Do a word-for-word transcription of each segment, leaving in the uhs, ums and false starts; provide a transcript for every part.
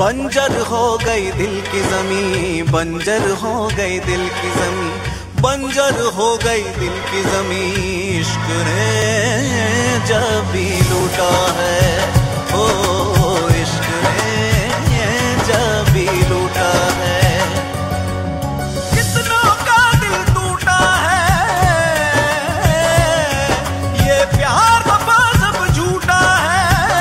बंजर हो गई दिल की ज़मीं, बंजर हो गई दिल की ज़मीं, बंजर हो गई दिल की ज़मीं। इश्क ने जब भी लूटा है, ओ इश्क ने जब भी लूटा है। कितनों का दिल टूटा है, ये प्यार वफा सब झूठा है।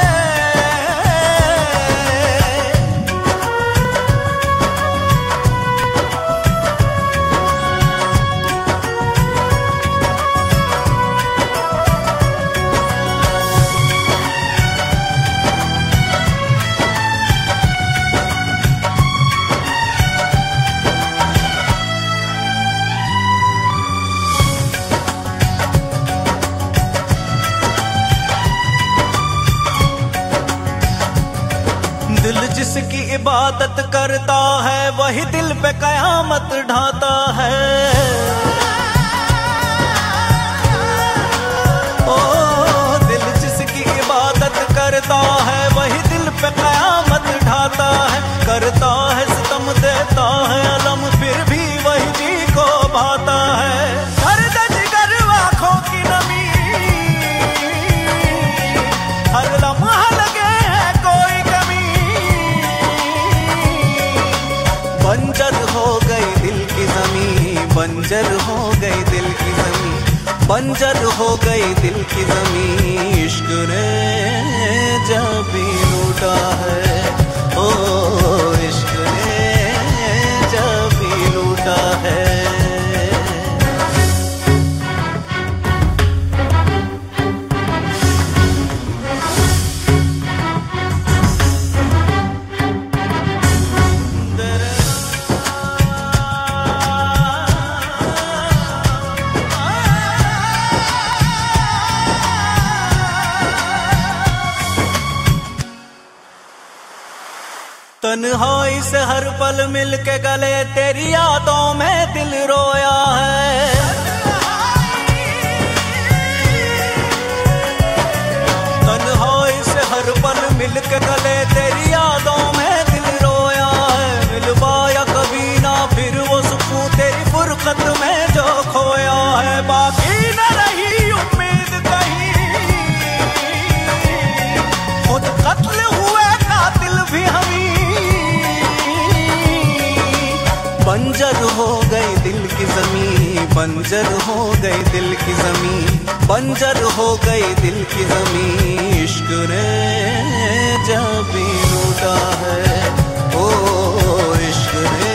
दिल जिसकी इबादत करता है, वही दिल पे कयामत ढाता है। ओ दिल जिसकी इबादत करता है, वही दिल पे कयामत ढाता है। करता है सितम, देता है अलम, फिर भी वही जी को भाता है। दर्द जिगर आँखों की नमी, हर लम्हा लगे है कोई कमी। बंजर हो गई दिल की ज़मीं, बंजर हो गई दिल की ज़मीं, बंजर हो गई दिल की ज़मीं। इश्क ने जब भी लूटा है, ओ इश्क ने जब भी लूटा है। तन्हाई से हर पल मिल के गले, तेरी यादों में दिल रोया है। तन्हाई से हर पल मिल के गले, तेरी यादों में दिल रोया है। मिल पाया कभी ना फिर वो सुकून, तेरी फुरकत में जो खोया है। बाकी न रही उम्मीद कहीं, खुद कत्ल हुए कातिल भी हमी। बंजर हो गई दिल की ज़मीं, बंजर हो गई दिल की ज़मीं, बंजर हो गई दिल की ज़मीं। इश्क ने जब भी लूटा है, ओ इश्क ने